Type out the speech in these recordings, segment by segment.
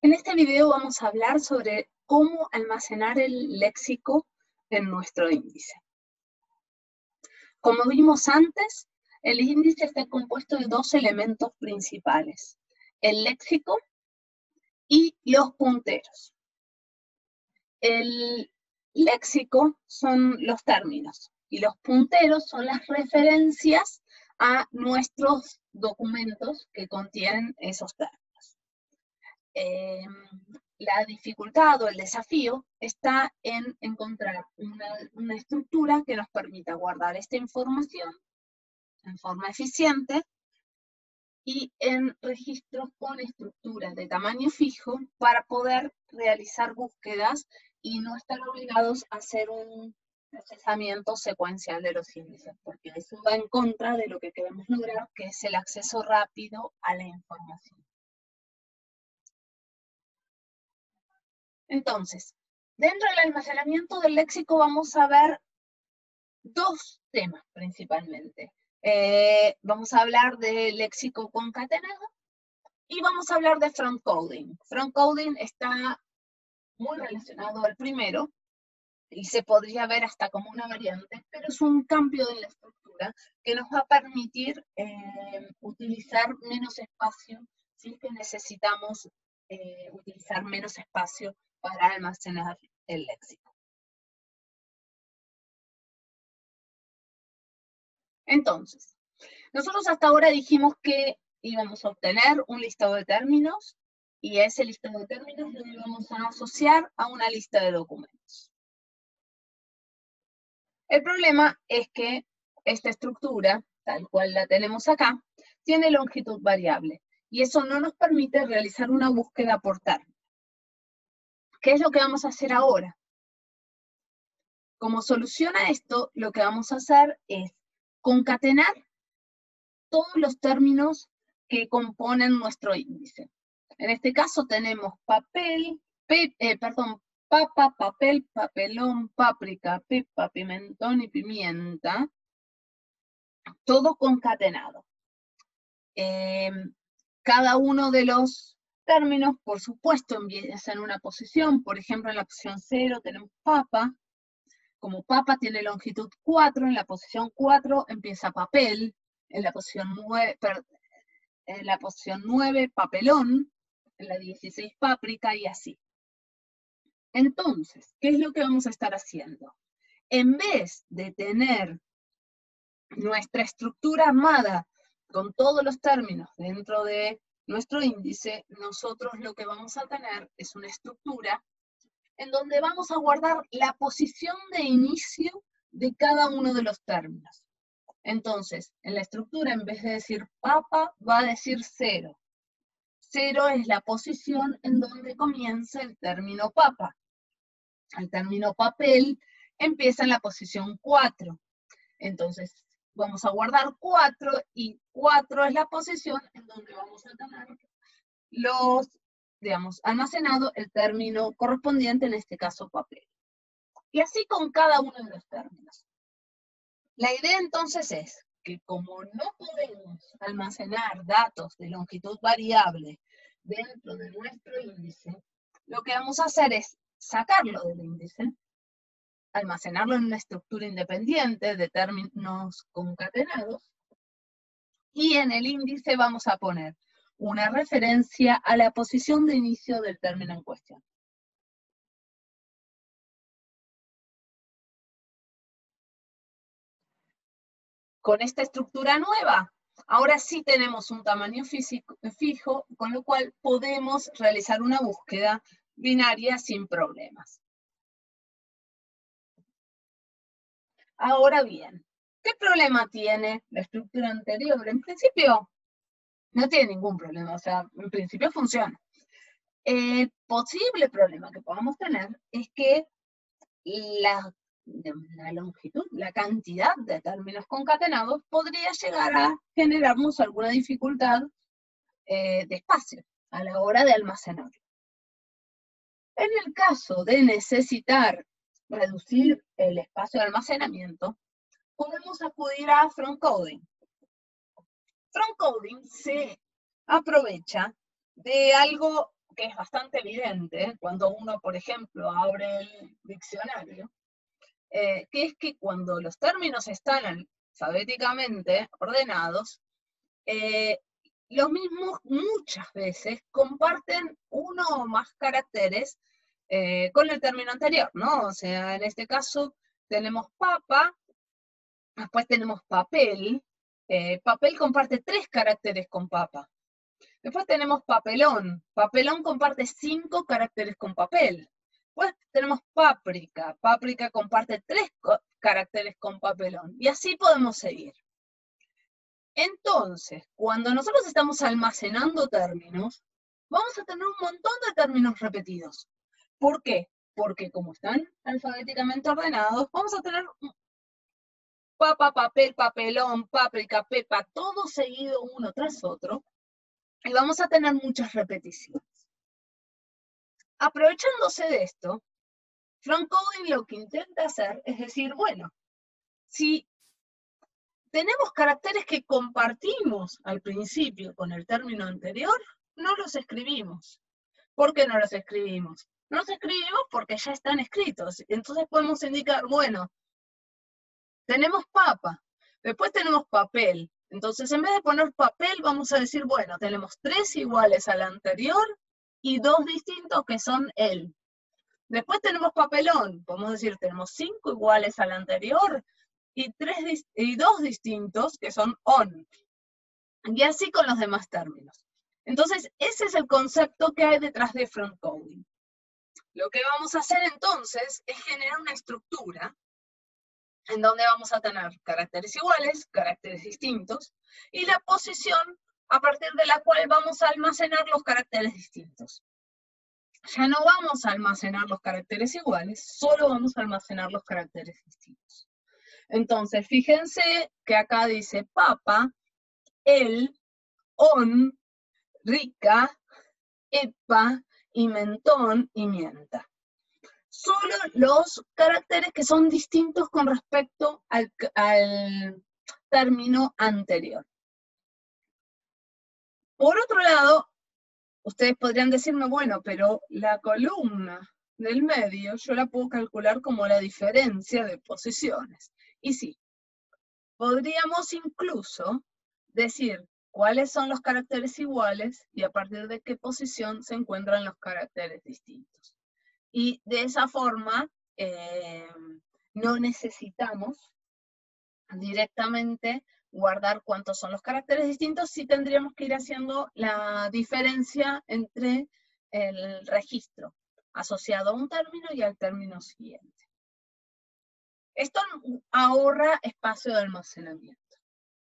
En este video vamos a hablar sobre cómo almacenar el léxico en nuestro índice. Como vimos antes, el índice está compuesto de dos elementos principales: el léxico y los punteros. El léxico son los términos y los punteros son las referencias a nuestros documentos que contienen esos términos. La dificultad o el desafío está en encontrar una estructura que nos permita guardar esta información en forma eficiente y en registros con estructuras de tamaño fijo para poder realizar búsquedas y no estar obligados a hacer un procesamiento secuencial de los índices, porque eso va en contra de lo que queremos lograr, que es el acceso rápido a la información. Entonces, dentro del almacenamiento del léxico vamos a ver dos temas principalmente. Vamos a hablar de léxico concatenado y vamos a hablar de front coding. Front coding está muy relacionado al primero y se podría ver hasta como una variante, pero es un cambio en la estructura que nos va a permitir utilizar menos espacio si es que necesitamos utilizar menos espacio para almacenar el léxico. Entonces, nosotros hasta ahora dijimos que íbamos a obtener un listado de términos y ese listado de términos lo íbamos a asociar a una lista de documentos. El problema es que esta estructura, tal cual la tenemos acá, tiene longitud variable y eso no nos permite realizar una búsqueda por término. ¿Qué es lo que vamos a hacer ahora? Como solución a esto, lo que vamos a hacer es concatenar todos los términos que componen nuestro índice. En este caso tenemos papa, papel, papelón, páprica, pepa, pimentón y pimienta, todo concatenado. Cada uno de los términos, por supuesto, empieza en una posición. Por ejemplo, en la posición 0 tenemos papa. Como papa tiene longitud 4, en la posición 4 empieza papel. En la posición 9, papelón. En la 16, páprica, y así. Entonces, ¿qué es lo que vamos a estar haciendo? En vez de tener nuestra estructura armada con todos los términos dentro de nuestro índice, nosotros lo que vamos a tener es una estructura en donde vamos a guardar la posición de inicio de cada uno de los términos. Entonces, en la estructura, en vez de decir papa, va a decir 0. 0 es la posición en donde comienza el término papa. El término papel empieza en la posición 4. Entonces, vamos a guardar 4 y 4 es la posición en donde vamos a tener almacenado el término correspondiente, en este caso papel. Y así con cada uno de los términos. La idea entonces es que como no podemos almacenar datos de longitud variable dentro de nuestro índice, lo que vamos a hacer es sacarlo del índice, almacenarlo en una estructura independiente de términos concatenados, y en el índice vamos a poner una referencia a la posición de inicio del término en cuestión. Con esta estructura nueva, ahora sí tenemos un tamaño fijo, con lo cual podemos realizar una búsqueda binaria sin problemas. Ahora bien, ¿qué problema tiene la estructura anterior? En principio, no tiene ningún problema, o sea, en principio funciona. El posible problema que podamos tener es que la longitud, la cantidad de términos concatenados podría llegar a generarnos alguna dificultad de espacio a la hora de almacenarlo. En el caso de necesitar reducir el espacio de almacenamiento, podemos acudir a front coding. Front coding se aprovecha de algo que es bastante evidente cuando uno, por ejemplo, abre el diccionario, que es que cuando los términos están alfabéticamente ordenados, los mismos muchas veces comparten uno o más caracteres con el término anterior, ¿no? O sea, en este caso tenemos papa, después tenemos papel. Papel comparte 3 caracteres con papa. Después tenemos papelón. Papelón comparte 5 caracteres con papel. Después tenemos páprica. Páprica comparte 3 caracteres con papelón. Y así podemos seguir. Entonces, cuando nosotros estamos almacenando términos, vamos a tener un montón de términos repetidos. ¿Por qué? Porque como están alfabéticamente ordenados, vamos a tener papa, papel, papelón, páprica, pepa, todo seguido uno tras otro, y vamos a tener muchas repeticiones. Aprovechándose de esto, Frank Coding lo que intenta hacer es decir, bueno, si tenemos caracteres que compartimos al principio con el término anterior, no los escribimos. ¿Por qué no los escribimos? No los escribimos porque ya están escritos. Entonces podemos indicar, bueno, tenemos papa, después tenemos papel. Entonces en vez de poner papel, vamos a decir, bueno, tenemos 3 iguales al anterior y 2 distintos que son el. Después tenemos papelón, podemos decir, tenemos 5 iguales al anterior y 2 distintos que son on. Y así con los demás términos. Entonces, ese es el concepto que hay detrás de Frank Coding. Lo que vamos a hacer entonces es generar una estructura en donde vamos a tener caracteres iguales, caracteres distintos, y la posición a partir de la cual vamos a almacenar los caracteres distintos. Ya no vamos a almacenar los caracteres iguales, solo vamos a almacenar los caracteres distintos. Entonces, fíjense que acá dice papa, el, on, rica, epa, y mentón y mienta. Solo los caracteres que son distintos con respecto al término anterior. Por otro lado, ustedes podrían decirme, bueno, pero la columna del medio yo la puedo calcular como la diferencia de posiciones. Y sí, podríamos incluso decir cuáles son los caracteres iguales y a partir de qué posición se encuentran los caracteres distintos. Y de esa forma no necesitamos directamente guardar cuántos son los caracteres distintos, sí tendríamos que ir haciendo la diferencia entre el registro asociado a un término y al término siguiente. Esto ahorra espacio de almacenamiento,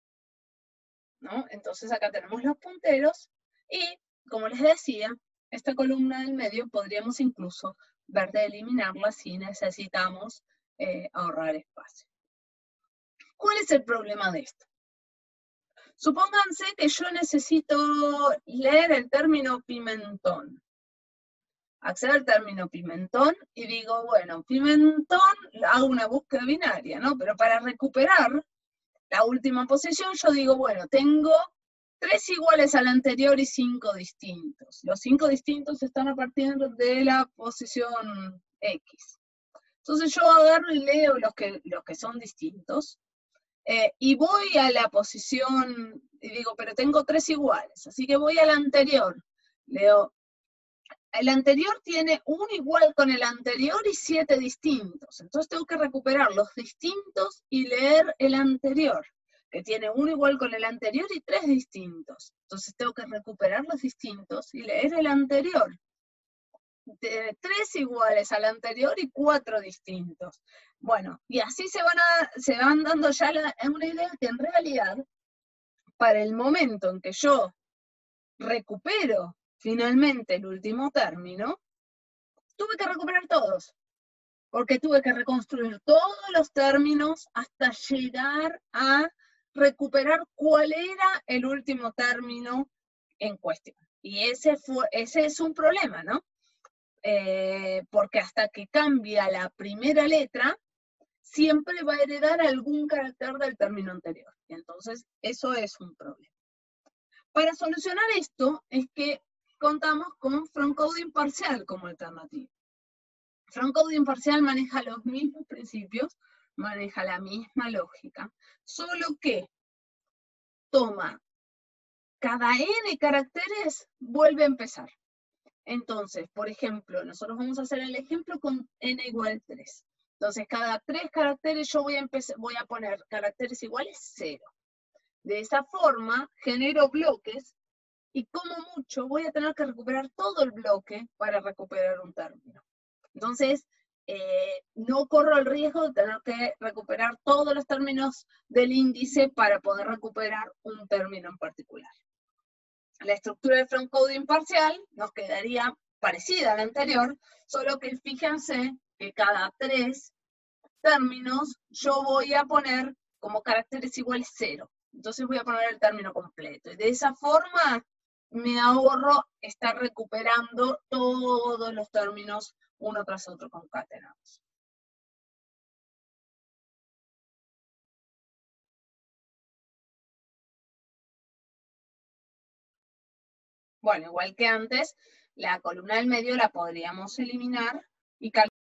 ¿no? Entonces acá tenemos los punteros y, como les decía, esta columna del medio podríamos incluso ver de eliminarla si necesitamos ahorrar espacio. ¿Cuál es el problema de esto? Supónganse que yo necesito leer el término pimentón. Accedo al término pimentón y digo, bueno, pimentón, hago una búsqueda binaria, ¿no? Pero para recuperar la última posición, yo digo, bueno, tengo 3 iguales al anterior y 5 distintos. Los 5 distintos están a partir de la posición X. Entonces yo agarro y leo los que son distintos. Y voy a la posición, y digo, pero tengo 3 iguales, así que voy al anterior. Leo, el anterior tiene un igual con el anterior y 7 distintos. Entonces tengo que recuperar los distintos y leer el anterior, que tiene un igual con el anterior y 3 distintos. Entonces tengo que recuperar los distintos y leer el anterior. Tiene 3 iguales al anterior y 4 distintos. Bueno, y así se van dando ya una idea que en realidad, para el momento en que yo recupero finalmente el último término, tuve que recuperar todos, porque tuve que reconstruir todos los términos hasta llegar a recuperar cuál era el último término en cuestión. Y ese es un problema, ¿no? Porque hasta que cambia la primera letra, siempre va a heredar algún carácter del término anterior. Y entonces, eso es un problema. Para solucionar esto, es que contamos con from coding parcial como alternativa. From coding parcial maneja los mismos principios, maneja la misma lógica, solo que toma cada n caracteres, vuelve a empezar. Entonces, por ejemplo, nosotros vamos a hacer el ejemplo con n igual 3. Entonces, cada 3 caracteres yo voy a poner caracteres iguales 0. De esa forma, genero bloques y como mucho voy a tener que recuperar todo el bloque para recuperar un término. Entonces, no corro el riesgo de tener que recuperar todos los términos del índice para poder recuperar un término en particular. La estructura del from coding parcial nos quedaría parecida a la anterior, solo que fíjense que cada 3 términos yo voy a poner como caracteres iguales 0. Entonces voy a poner el término completo. Y de esa forma me ahorro estar recuperando todos los términos uno tras otro concatenados. Bueno, igual que antes, la columna del medio la podríamos eliminar y